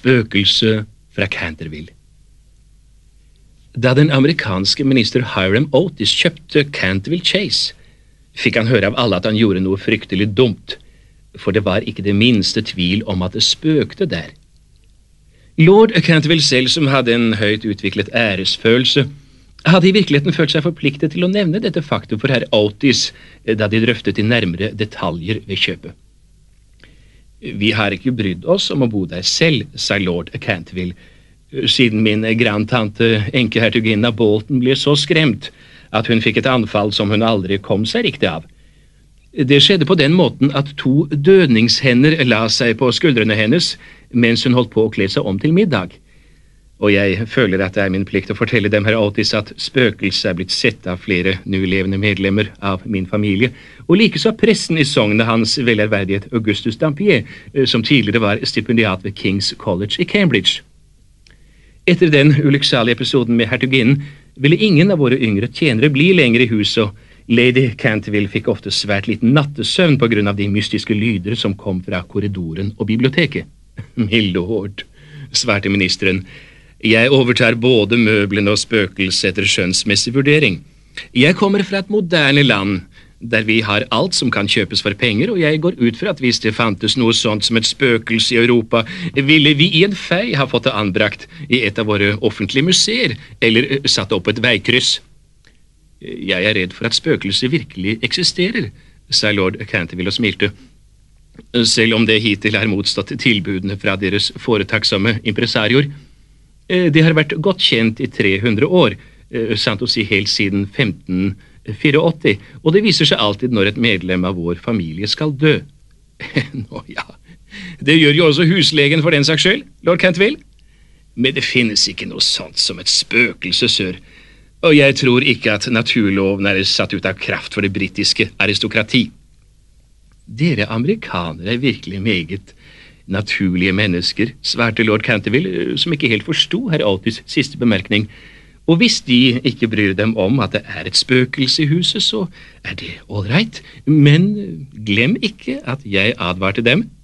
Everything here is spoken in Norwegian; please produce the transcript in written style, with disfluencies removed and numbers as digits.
spøkelse fra Canterville. Da den amerikanske minister Hiram Otis kjøpte Canterville Chase, fikk han høre av alle at han gjorde noe fryktelig dumt, for det var ikke det minste tvil om at det spøkte der. Lord Canterville selv, som hadde en høyt utviklet æresfølelse, hadde i virkeligheten følt seg forpliktet til å nevne dette faktum for herr Otis da de drøftet de nærmere detaljer ved kjøpet. «Vi har ikke brydd oss om å bo der selv», sa lord Canterville, «siden min grandtante enkehertuginna Bolton ble så skremt at hun fikk et anfall som hun aldri kom seg riktig av. Det skjedde på den måten at 2 dødningshender la seg på skuldrene hennes mens hun holdt på å kle seg om til middag. Og jeg føler at det er min plikt å fortelle dem, herr Otis, at spøkelset er blitt sett av flere nulevende medlemmer av min familie, og likeså pressen i sognet hans velærverdighet Augustus Dampier, som tidligere var stipendiat ved King's College i Cambridge. Etter den ulykksalige episoden med hertuginnen ville ingen av våre yngre tjenere bli lenger i huset, og Lady Canterville fikk ofte svært liten nattesøvn på grunn av de mystiske lyder som kom fra korridoren og biblioteket. «Milord», svarte ministeren, «jeg overtar både møblene og spøkelset etter skjønnsmessig vurdering. Jeg kommer fra et moderne land, der vi har alt som kan kjøpes for penger, og jeg går ut fra at hvis det fantes noe sånt som et spøkelse i Europa, ville vi i en fei ha fått det anbrakt i et av våre offentlige museer, eller satt opp et veikryss.» «Jeg er redd for at spøkelser virkelig eksisterer», sa lord Canterville og smilte, «selv om det hittil har motstått tilbudene fra deres foretaksomme impresarioer. Det har vært godt kjent i 300 år, sant å si helt siden 1584, og det viser seg alltid når et medlem av vår familie skal dø.» «Nå ja, det gjør jo også huslegen for den saks skyld, lord Canterville. Men det finnes ikke noe sånt som et spøkelse, sør. Og jeg tror ikke at naturloven er satt ut av kraft for det britiske aristokrati.» «Dere amerikanere er virkelig meget naturlige mennesker», svarte lord Canterville, som ikke helt forstod herr Otis' siste bemerkning. «Og hvis de ikke bryr dem om at det er et spøkelse i huset, så er det all right. Men glem ikke at jeg advarte dem.»